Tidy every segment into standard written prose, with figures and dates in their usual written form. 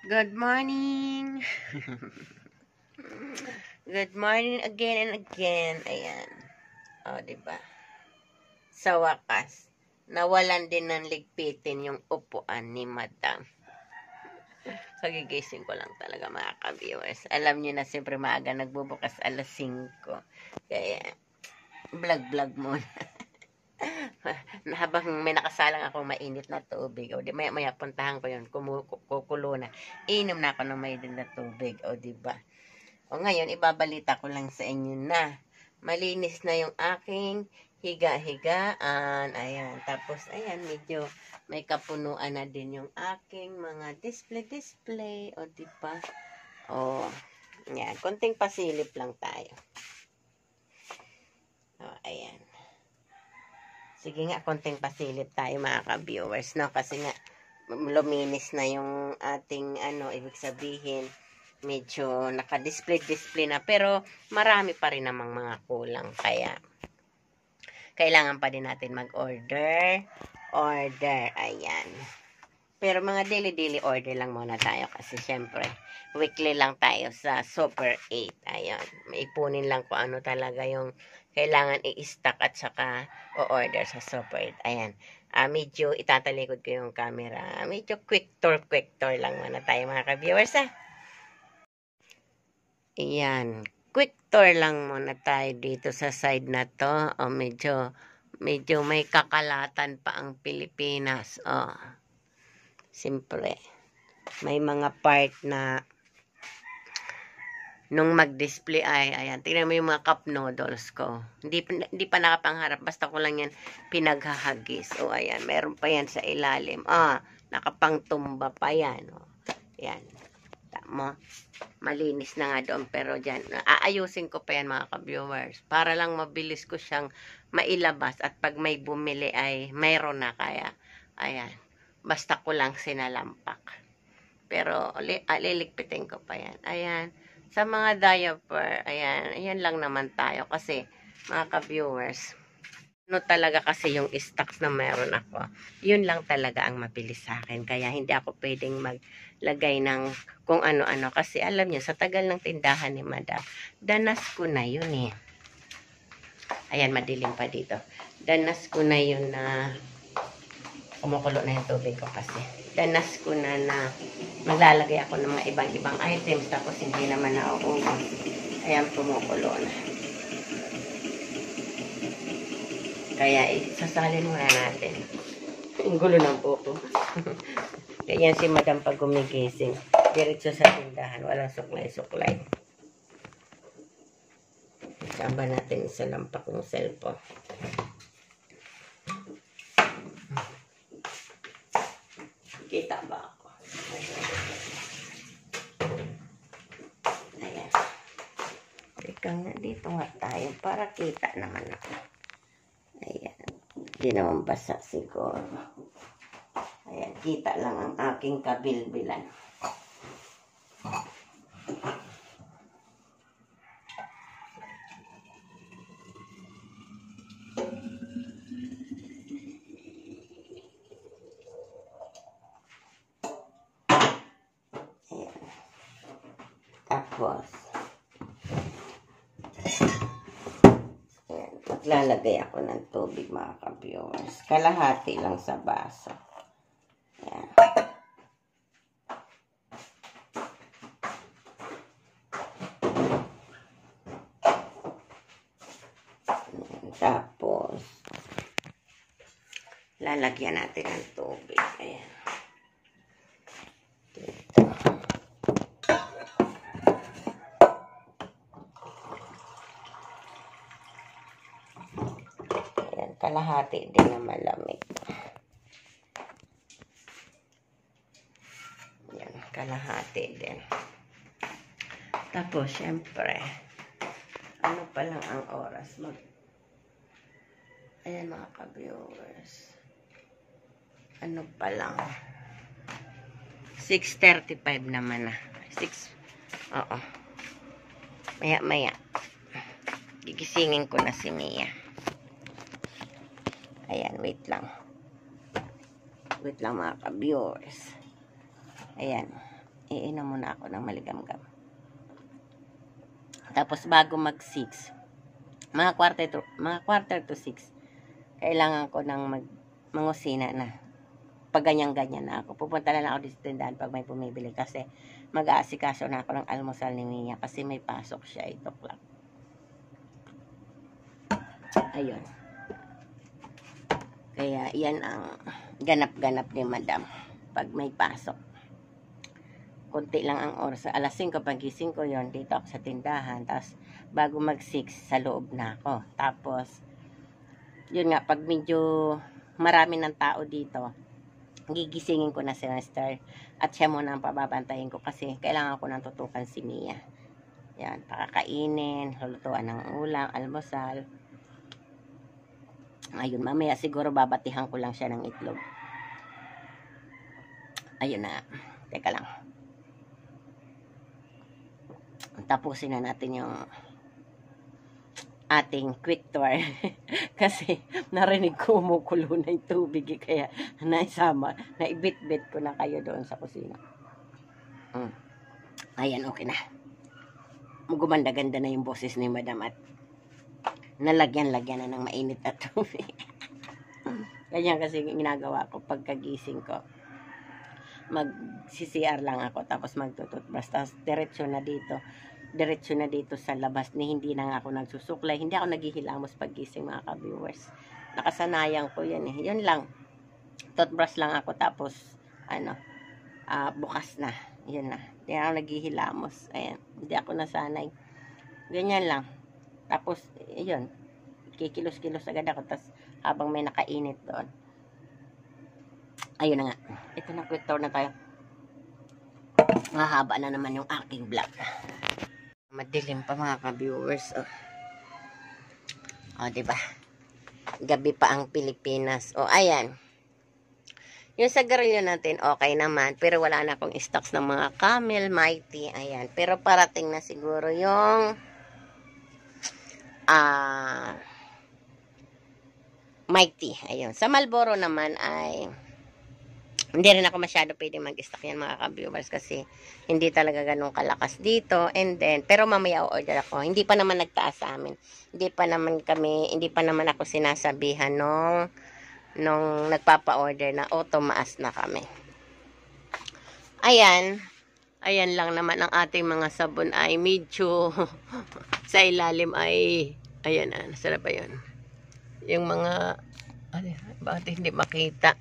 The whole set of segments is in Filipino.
Good morning. Good morning again and again. Ayan. O, diba? Sa wakas, nawalan din ng ligpitin yung upuan ni Madam. Kagigising ko lang talaga mga ka-viewers. Alam niyo na siyempre maaga nagbubukas alas 5. Kaya, vlog muna. Habang may nakasalang ako mainit na tubig, o di maya puntahan ko yun, kukulo na, inom na ako ng mainit na tubig, o di ba? O ngayon, ibabalita ko lang sa inyo na malinis na yung aking higa-higaan. Ayan, tapos ayan, medyo may kapunuan na din yung aking mga display, o di ba? O, yan, konting pasilip lang tayo. O, ayan. Sige nga, konting pasilip tayo mga ka-viewers, no? Kasi nga, luminis na yung ating, ibig sabihin, medyo naka-display na. Pero, marami pa rin namang mga kulang. Kaya, kailangan pa din natin mag-order. Ayan. Pero, mga daily order lang muna tayo. Kasi, syempre, weekly lang tayo sa Super 8. Ayan. Maipunin lang kung ano talaga yung kailangan i-stock at saka o-order sa Super 8. Ayan. Medyo itatalikod ko yung camera. Medyo quick tour lang muna tayo mga ka-viewers, Ayan. Quick tour lang muna tayo dito sa side na to. O, medyo may kakalatan pa ang Pilipinas. O, siyempre, may mga part na nung mag-display ayan, tingnan mo yung mga cup noodles ko. Hindi pa nakapangharap, basta ko lang yan pinaghahagis. O, ayan, meron pa yan sa ilalim. Nakapangtumba pa yan. O, ayan. Tama. Malinis na nga doon, pero dyan, aayusin ko pa yan mga ka-viewers. Para lang mabilis ko siyang mailabas at pag may bumili ay mayroon na kaya. Ayan. Basta ko lang sinalampak. Pero, liligpitin ko pa yan. Ayan. Sa mga diaper, ayan lang naman tayo kasi mga ka-viewers, talaga kasi yung stocks na meron ako, yun lang talaga ang mabilis sa akin. Kaya hindi ako pwedeng maglagay ng kung ano-ano kasi alam niyo, sa tagal ng tindahan ni Madam, danas ko na yun Ayan, madilim pa dito. Danas ko na yun na kumukulo na yung tubig ko kasi. Danas ko na maglalagay ako ng mga ibang items tapos hindi naman nauubos. Ayan, kumukulo na. Kaya sasalin muna natin. Ang gulo ng buko. Ganyan si Madam pag gumigising. Diretso sa tindahan. Walang suklay. Samba natin sa lampak ng cellphone. Kita ba ako? Ayan. Teka nga, dito nga tayo para kita naman ako. Ayan. Hindi naman basa siguro. Ayan, kita lang ang aking kabilbilan. Tapos, ayan, maglalagay ako ng tubig mga ka-viewers. Kalahati lang sa baso. Ayan. Ayan. Tapos, lalagyan natin ng tubig. Ayan. Kalahati din na malamig. Yan, kalahati din. Tapos, syempre, ano pa lang ang oras? Ayan mga ka-viewers. Ano pa lang? 6:35 naman na. Oo. Maya. Gigisingin ko na si Mia. Ayan, wait lang mga ka-viewers. Ayan. iinom muna ako ng maligamgam. Tapos bago mag 6, mga quarter to 6, kailangan ko ng mangusina na. Pag ganyan-ganyan na ako. Pupunta na lang ako dito sa tindahan pag may bumibili kasi mag-aasikaso na ako ng almusal ni Mia kasi may pasok siya 8 o'clock. Ayun. Kaya yan ang ganap-ganap ni Madam pag may pasok. Kunti lang ang oras. Alas 5 pagising ko yon, dito ako sa tindahan. Tapos bago mag 6 sa loob na ako. Tapos yun nga, pag medyo marami ng tao dito, gigisingin ko na si Master at siya muna ang pababantayin ko kasi kailangan ko nang tutukan si Mia. Yan, pakakainin, lulutuan ng ulam, almusal. Ayun, mamaya siguro babatihan ko lang siya ng itlog. Ayun na. Teka lang. Tapusin na natin yung ating quick tour. Kasi narinig ko umukulo na yung tubig. Kaya naibit-bit ko na kayo doon sa kusina. Ayan, okay na. Gumanda-ganda na yung boses ni Madam at nalagyan-lagyan na ng mainit na tubig. Ganyan kasi ginagawa ko pagkagising ko. Mag-CCR lang ako tapos magtututbrush. Tapos diretso na dito sa labas ni hindi na nga ako nagsusuklay. Hindi ako naghihilamos paggising mga ka-viewers. Nakasanayan ko yan eh. Yun lang. Toothbrush lang ako tapos bukas na. Yun na. Hindi ako naghihilamos. Ayan. Hindi ako nasanay. Ganyan lang. Tapos, yun, kikilos-kilos agad ako. Tapos, habang may nakainit doon. Ayun na nga. Ito na, quick tour na tayo. Mahaba na naman yung aking vlog. Madilim pa mga ka-viewers. Diba? Gabi pa ang Pilipinas. Ayan. Yung sa garilyo natin, okay naman. Pero wala na akong stocks ng mga Camel, Mighty. Ayan. Pero parating na siguro yung Mighty. Ayun. Sa Marlboro naman ay hindi rin ako masyado pwede mag-stock yan mga ka-viewers kasi hindi talaga ganun kalakas dito. And then, pero mamaya order ako. Hindi pa naman nagtaas sa amin. Hindi pa naman ako sinasabihan nung nagpapa-order na tumaas na kami. Ayan. Ayan lang naman ang ating mga sabon ay medyo sa ilalim ay ayan nasarap ba yun? Yung mga bakit hindi makita?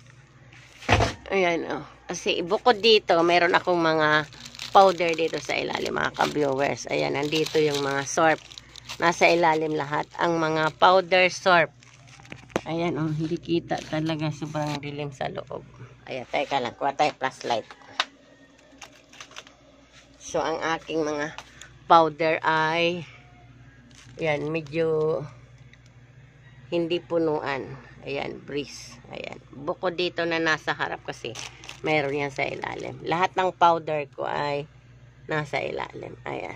Ayan kasi bukod dito meron akong mga powder dito sa ilalim mga ka-viewers. Ayan, nandito yung mga sorb. Nasa ilalim lahat ang mga powder sorb. Ayan hindi kita talaga, sobrang dilim sa loob. Ayan, teka lang, kuha tayo flashlight. So, ang aking mga powder ay ayan, medyo hindi punuan. Ayan, breeze. Ayan. Bukod dito na nasa harap kasi meron yan sa ilalim. Lahat ng powder ko ay nasa ilalim. Ayan.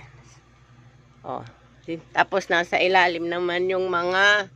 Tapos nasa ilalim naman yung mga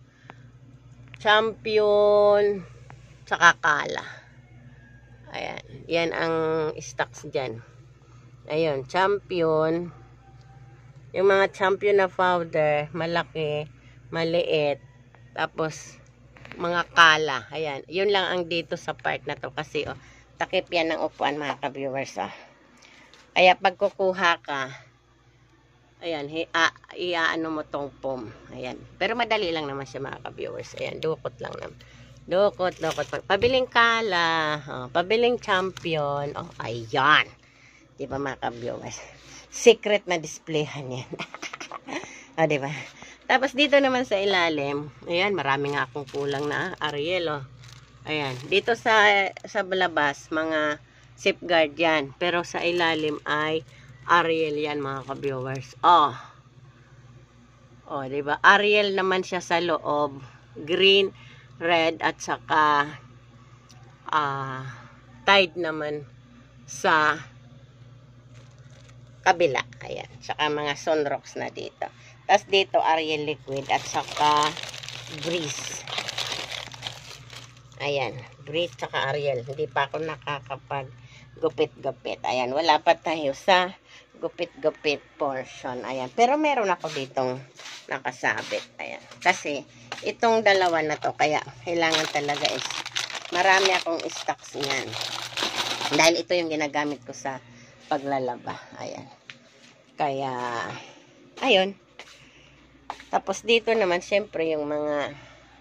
Champion tsaka Kala. Ayan. Yan ang stocks dyan. Ayun, Champion. Yung mga Champion na powder, malaki, maliit. Tapos, mga Kala. Ayan. Yun lang ang dito sa part na to. Kasi, takip yan ng upuan mga ka-viewers. Kaya, pag kukuha ka, ayan, iaano mo tong foam. Ayan. Pero madali lang naman siya mga ka-viewers. Ayan, dukot lang naman. Dukot. Pabiling Kala. Pabiling Champion. Ayan. Diba mga ka-viewers? Secret na displayhan yan. Diba? Tapos dito naman sa ilalim, ayan, marami nga akong kulang na Ariel, Ayan, dito sa labas, mga safeguard yan. Pero sa ilalim ay Ariel yan mga ka-viewers. Diba? Ariel naman siya sa loob. Green, red, at saka Tide naman sa kabila. Ayan. Saka mga sunrocks na dito. Tapos dito, Ariel liquid at saka Breeze. Ayan. Breeze saka Ariel. Hindi pa ako gupit-gupit. Ayan, wala pa tayo sa gupit-gupit portion. Ayan, pero meron ako ditong nakasabit. Ayan, kasi itong dalawa na to, kaya kailangan talaga is marami akong stocks niyan. Dahil ito yung ginagamit ko sa paglalaba. Ayan. Kaya, ayun. Tapos dito naman, syempre, yung mga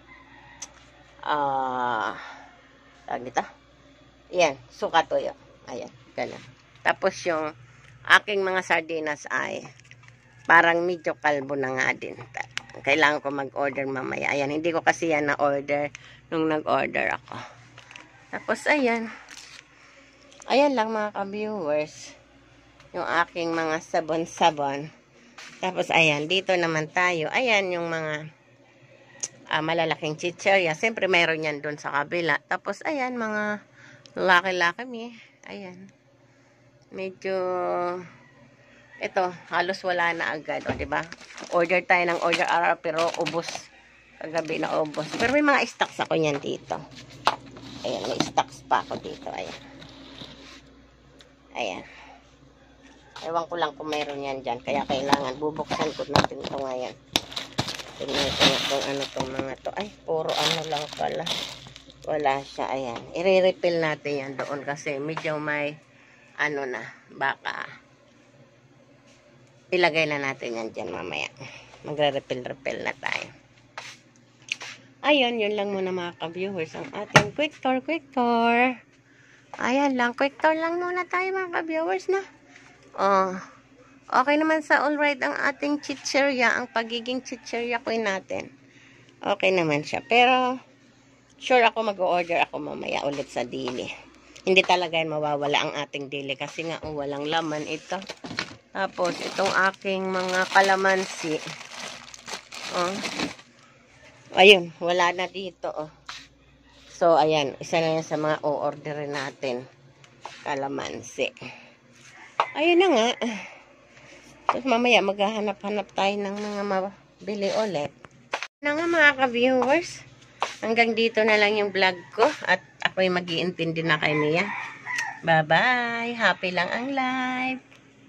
tawag dito? Ayan, suka toyo. Ayan, ganun. Tapos yung aking mga sardinas ay parang medyo kalbo na nga din. Kailangan ko mag-order mamaya. Ayan, hindi ko kasi yan na-order nung nag-order ako. Tapos, ayan. Ayan lang mga ka-viewers. Yung aking mga sabon-sabon. Tapos, ayan, dito naman tayo. Ayan, yung mga malalaking chicherya. Siyempre, mayroon yan dun sa kabila. Tapos, ayan, mga laki-laki. Ayan. Medyo, ito, halos wala na agad. O, diba? Order tayo ng order araw, pero ubos. Kagabi na ubos. Pero may mga stocks ako yan dito. Ayan, may stocks pa ako dito. Ayan. Ayan. Ewan ko lang kung mayroon yan dyan. Kaya kailangan, bubuksan ko natin ito ngayon. Tingnan ko kung ano itong mga to. Ay, puro ano lang pala. Wala siya. Ayan. I-refill natin yan doon kasi medyo may ano na, baka ilagay na natin yan dyan mamaya. Magre-refill na tayo. Ayun, yun lang muna mga ka-viewers ang ating quick tour. Ayan lang, quick tour lang muna tayo mga ka-viewers na. Oh, okay naman sa alright ang ating chicherya, ang pagiging chicherya queen natin. Okay naman siya, pero sure ako mag-order ako mamaya ulit sa dili. Hindi talaga yan mawawala ang ating dili kasi nga walang laman ito. Tapos itong aking mga kalamansi. Oh. Ayun, wala na dito. Oh. So ayan, isa na yan sa mga o-orderin natin. Kalamansi. Ayun na nga. So mamaya maghahanap-hanap tayo ng mga mabili ulit. Na nga mga ka-viewers. Hanggang dito na lang yung vlog ko at ako'y mag-iintindi na kay Mia. Bye-bye. Happy lang ang life.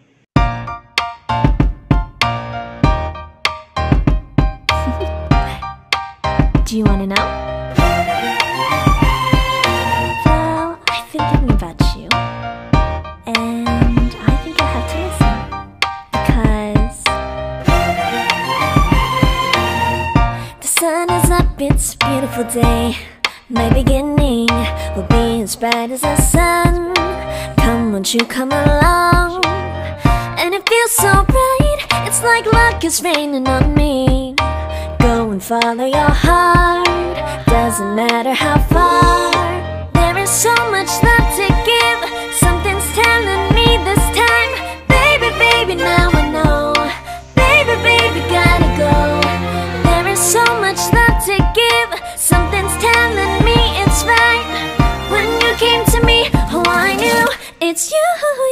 Do you want to know? Well, I've been thinking about you. And I think I have to listen. Because the sun is up, it's a beautiful day. My beginning will be as bright as the sun. Come, won't you come along? And it feels so bright, it's like luck is raining on me. Go and follow your heart, doesn't matter how far. There is so much love to give, something's telling me this time. Baby, baby, now I know. Baby, baby, gotta go. There is so much love to give, something's telling me it's right. When you came to me, oh I knew it's you.